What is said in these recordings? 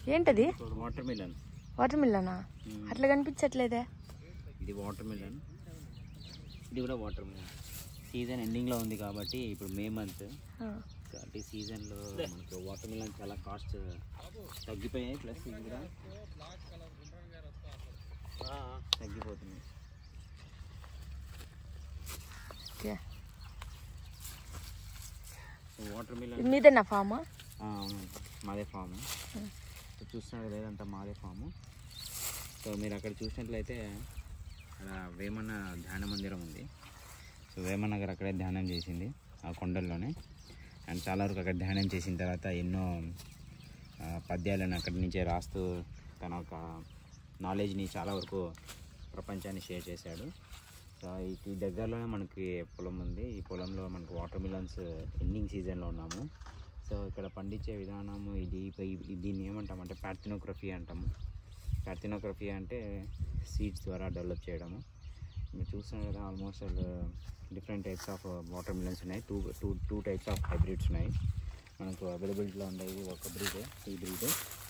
ఏంటది? Water melon. Water మిలనా? అట్లా కనిపించట్లేదే. ఇది వాటర్ మిలన్, ఇది కూడా వాటర్ మిలన్. సీజన్ ఎండింగ్లో ఉంది కాబట్టి ఇప్పుడు మే మంత్ కాబట్టి సీజన్లో మనకు వాటర్ మిలన్ చాలా కాస్ట్ తగ్గిపోయాయి. ప్లస్ ఇది కూడా తగ్గిపోతుంది. వాటర్ మిలన్ మీదేనా ఫామ్? మాదే ఫామ్. చూస్తున్నట్టు లేదంతా మాదే ఫాము. సో మీరు అక్కడ చూసినట్లయితే అక్కడ వేమన్న ధ్యాన మందిరం ఉంది. సో వేమన్న గారు అక్కడే ధ్యానం చేసింది ఆ కొండల్లోనే. అండ్ చాలా వరకు అక్కడ ధ్యానం చేసిన తర్వాత ఎన్నో పద్యాలను అక్కడి నుంచే రాస్తూ తన ఒక నాలెడ్జ్ని చాలా వరకు ప్రపంచాన్ని షేర్ చేశాడు. సో ఈ దగ్గరలోనే మనకి పొలం ఉంది. ఈ పొలంలో మనకు వాటర్ మిలన్స్ ఎండింగ్ సీజన్లో ఉన్నాము. సో ఇక్కడ పండించే విధానము దీన్ని ఏమంటామంటే పార్థెనోగ్రఫీ అంటాము. పార్థెనోగ్రఫీ అంటే సీడ్స్ ద్వారా డెవలప్ చేయడము. మీరు చూస్తున్నారు కదా, almost different types of water melons ఉన్నాయి. టూ టైప్స్ ఆఫ్ హైబ్రిడ్స్ ఉన్నాయి మనకు అవైలబిలిటీలో ఉండేది. ఒక బ్రీడ్, ఈ బ్రీడ్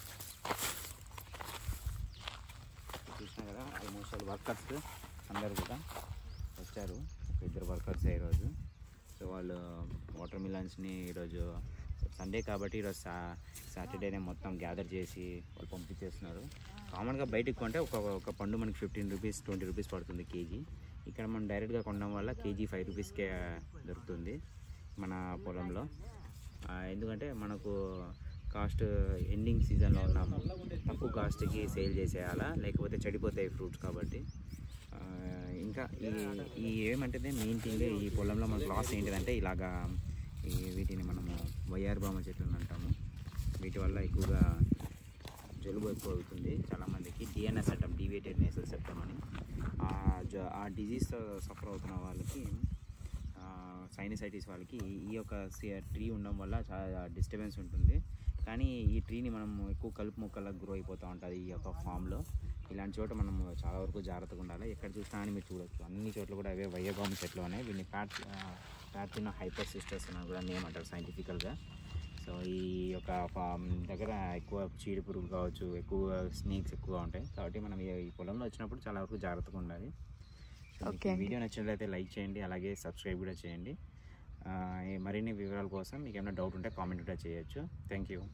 చూసినా కదా. ఆల్మోస్ట్ వర్కర్స్ అందరు కూడా వచ్చారు, ఇద్దరు వర్కర్స్ ఈరోజు. సో వాళ్ళు వాటర్ మిలన్స్ని ఈరోజు సండే కాబట్టి ఈరోజు సాటర్డేనే మొత్తం గ్యాదర్ చేసి వాళ్ళు పంపించేస్తున్నారు. కామన్గా బయటకు కొంటే ఒక పండు మనకి 15 రూపీస్ 20 రూపీస్ పడుతుంది కేజీ. ఇక్కడ మనం డైరెక్ట్గా కొనడం వల్ల కేజీ 5 రూపీస్కే దొరుకుతుంది మన పొలంలో. ఎందుకంటే మనకు కాస్ట్ ఎండింగ్ సీజన్లో ఉన్నాము, తక్కువ కాస్ట్కి సేల్ చేసేయాలా, లేకపోతే చెడిపోతాయి ఫ్రూట్స్ కాబట్టి. ఇంకా ఈ ఏమంటే మెయిన్ థింగ్ ఈ పొలంలో మనకు లాస్ ఏంటిదంటే ఇలాగా వీటిని మనము వయ్యారు బామ చెట్లు అంటాము. వీటి వల్ల ఎక్కువగా జలుబు ఎక్కువ అవుతుంది చాలామందికి. డిఎన్ఎస్ అంటాం, డీవియేటెడ్ నేసల్ సెప్టమ్ అని. ఆ డిజీజ్తో సఫర్ అవుతున్న వాళ్ళకి, సైనసైటిస్ వాళ్ళకి ఈ యొక్క ట్రీ ఉండడం వల్ల చాలా డిస్టర్బెన్స్ ఉంటుంది. కానీ ఈ ట్రీని మనం ఎక్కువ కలుపు మొక్కలా గ్రో అయిపోతూ ఉంటుంది ఈ యొక్క ఫామ్లో. ఇలాంటి చోట మనం చాలా వరకు జాగ్రత్తగా ఉండాలి. ఎక్కడ చూసినా అని మీరు చూడొచ్చు, అన్ని చోట్ల కూడా అవే వయ్యబాము చెట్లు ఉన్నాయి. వీటిని ప్యార్థినో హైపర్సిస్టస్ అని కూడా నేమ్ అంటారు సైంటిఫికల్గా. సో ఈ యొక్క దగ్గర ఎక్కువ చీడ పురుగు కావచ్చు, ఎక్కువ స్నేక్స్ ఎక్కువగా ఉంటాయి. కాబట్టి మనం ఈ పొలంలో వచ్చినప్పుడు చాలా వరకు జాగ్రత్తగా ఉండాలి. వీడియో నచ్చినట్లయితే లైక్ చేయండి, అలాగే సబ్స్క్రైబ్ కూడా చేయండి. మరిన్ని వివరాల కోసం మీకు ఏమైనా డౌట్ ఉంటే కామెంట్ కూడా చేయొచ్చు. Thank you.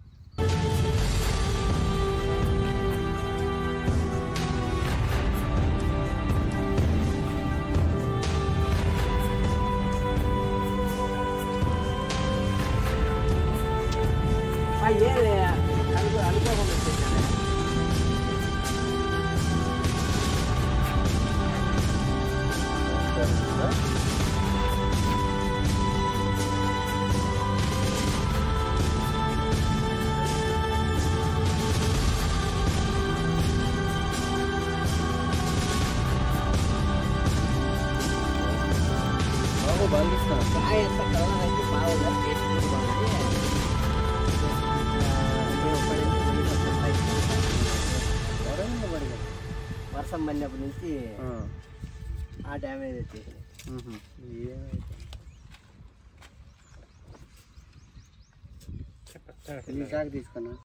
వర్షం పడినప్పటి నుంచి ఆ డ్యామేజ్ వచ్చేసి తీసుకున్నా.